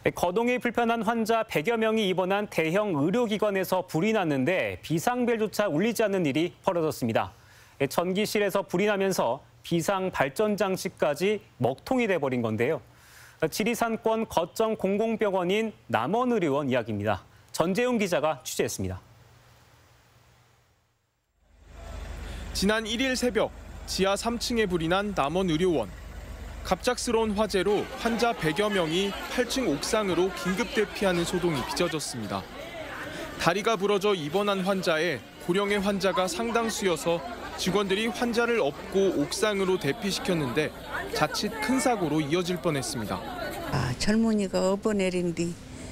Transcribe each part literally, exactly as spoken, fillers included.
거동이 불편한 환자 백여 명이 입원한 대형 의료기관에서 불이 났는데 비상벨조차 울리지 않는 일이 벌어졌습니다. 전기실에서 불이 나면서 비상 발전 장치까지 먹통이 돼버린 건데요. 지리산권 거점 공공병원인 남원의료원 이야기입니다. 전재웅 기자가 취재했습니다. 지난 일 일 새벽 지하 삼 층에 불이 난 남원의료원. 갑작스러운 화재로 환자 백여 명이 팔 층 옥상으로 긴급 대피하는 소동이 빚어졌습니다. 다리가 부러져 입원한 환자에 고령의 환자가 상당수여서 직원들이 환자를 업고 옥상으로 대피시켰는데 자칫 큰 사고로 이어질 뻔했습니다. 아, 젊은이가 업어내린디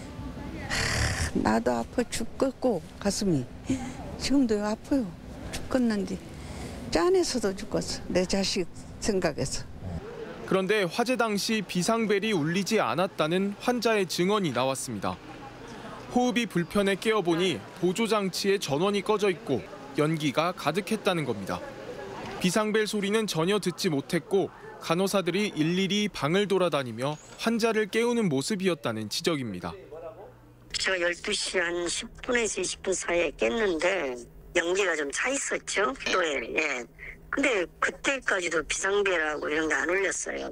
나도 아파 죽겠고 가슴이 지금도 아파요. 죽겠는데 짠해서도 죽겠어. 내 자식 생각해서. 그런데 화재 당시 비상벨이 울리지 않았다는 환자의 증언이 나왔습니다. 호흡이 불편해 깨어보니 보조장치에 전원이 꺼져 있고 연기가 가득했다는 겁니다. 비상벨 소리는 전혀 듣지 못했고 간호사들이 일일이 방을 돌아다니며 환자를 깨우는 모습이었다는 지적입니다. 제가 열두 시 한 십 분에서 이십 분 사이에 깼는데 연기가 좀 차 있었죠. 필요에. 예. 근데 그때까지도 비상벨하고 이런 게 안 울렸어요.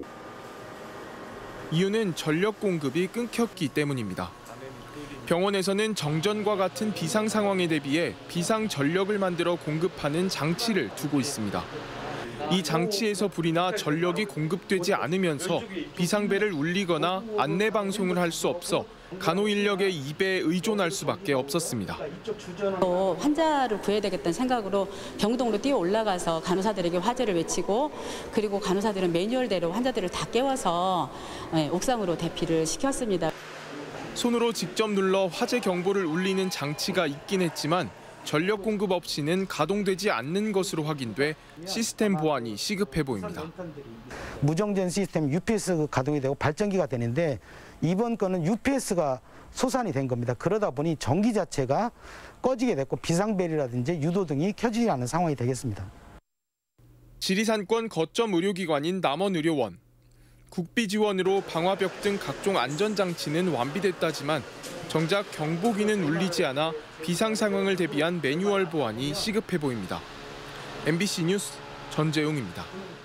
이유는 전력 공급이 끊겼기 때문입니다. 병원에서는 정전과 같은 비상 상황에 대비해 비상 전력을 만들어 공급하는 장치를 두고 있습니다. 이 장치에서 불이 나 전력이 공급되지 않으면서 비상벨을 울리거나 안내 방송을 할 수 없어 간호 인력의 입에 의존할 수밖에 없었습니다. 또 환자를 구해야 되겠다는 생각으로 병동으로 뛰어 올라가서 간호사들에게 화재를 외치고 그리고 간호사들은 매뉴얼대로 환자들을 다 깨워서 옥상으로 대피를 시켰습니다. 손으로 직접 눌러 화재 경보를 울리는 장치가 있긴 했지만 전력 공급 없이는 가동되지 않는 것으로 확인돼 시스템 보안이 시급해 보입니다. 무정전 시스템 유피에스 가동이 되고 발전기가 되는데 이번 건은 유피에스가 소산이 된 겁니다. 그러다 보니 전기 자체가 꺼지게 됐고 비상벨이라든지 유도등이 켜지지 않는 상황이 되겠습니다. 지리산권 거점 의료기관인 남원의료원. 국비 지원으로 방화벽 등 각종 안전장치는 완비됐다지만 정작 경보기는 울리지 않아 비상 상황을 대비한 매뉴얼 보안이 시급해 보입니다. 엠비씨 뉴스 전재웅입니다.